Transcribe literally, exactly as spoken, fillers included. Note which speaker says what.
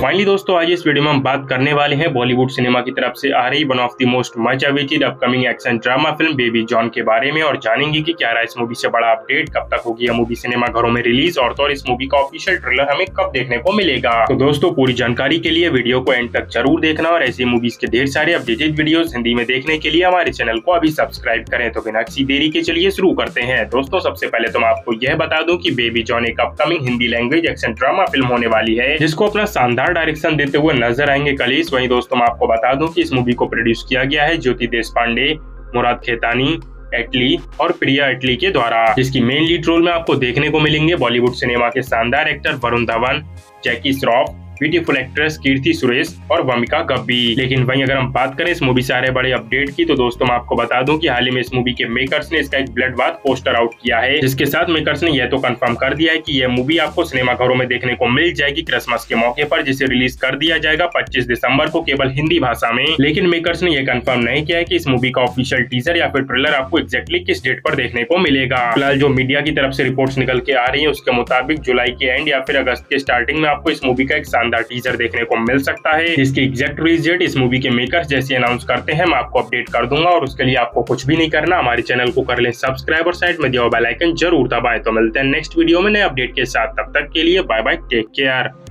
Speaker 1: Finally दोस्तों आज इस वीडियो में हम बात करने वाले हैं बॉलीवुड सिनेमा की तरफ से आ रही one of the most much awaited upcoming action drama film Baby John के बारे में और जानेंगे कि क्या रहा इस मूवी से बड़ा अपडेट, कब तक होगी यह मूवी सिनेमा घरों में रिलीज और तो और इस मूवी का ऑफिशियल ट्रेलर हमें कब देखने को मिलेगा। तो दोस्तों पूरी जानकारी के लिए वीडियो को एंड तक जरूर देखना और ऐसी मूवीज के ढेर सारे अपडेटेड वीडियो हिंदी में देखने के लिए हमारे चैनल को अभी सब्सक्राइब करें। तो बिना किसी देरी के चलिए शुरू करते हैं। दोस्तों सबसे पहले तो मैं आपको यह बता दूं कि बेबी जॉन एक upcoming Hindi language action drama film होने वाली है जिसको अपना शानदार डायरेक्शन देते हुए नजर आएंगे कलीस। वहीं दोस्तों मैं आपको बता दूं कि इस मूवी को प्रोड्यूस किया गया है ज्योति देशपांडे, मुराद खेतानी, एटली और प्रिया एटली के द्वारा, जिसकी मेन लीड रोल में आपको देखने को मिलेंगे बॉलीवुड सिनेमा के शानदार actor Varun Dhawan, Jackie Shroff, beautiful actress Keerthy Suresh और वमिका गब्बी। लेकिन वहीं अगर हम बात करें इस मूवी से आ रहे बड़े अपडेट की तो दोस्तों मैं आपको बता दूं कि हाल ही में इस मूवी के मेकर्स ने इसका एक ब्लडबाथ पोस्टर आउट किया है, जिसके साथ मेकर्स ने यह तो कंफर्म कर दिया है कि यह मूवी आपको सिनेमा घरों में देखने को मिल जाएगी क्रिसमस के मौके पर, जिसे रिलीज कर दिया जाएगा पच्चीस दिसंबर को केवल हिंदी भाषा में। लेकिन मेकर्स ने यह कंफर्म नहीं किया है कि इस मूवी का ऑफिशियल टीजर या फिर ट्रेलर आपको एक्जैक्टली किस डेट पर देखने को मिलेगा। फिलहाल जो मीडिया की तरफ से रिपोर्ट्स निकल के आ रही है उसके मुताबिक जुलाई के एंड या फिर अगस्त के स्टार्टिंग में आपको इस मूवी का एक शानदार टीजर देखने को मिल सकता है। इसकी एग्जैक्ट रिलीज डेट इस मूवी के मेकर्स जैसे अनाउंस करते हैं मैं आपको अपडेट कर दूंगा और उसके लिए आपको कुछ भी नहीं करना, हमारे चैनल को कर लें सब्सक्राइब और साइड में दिया बेल आइकन जरूर दबाएं। तो मिलते हैं नेक्स्ट वीडियो में नए अपडेट के साथ, तब तक के लिए बाय बाय, टेक केयर।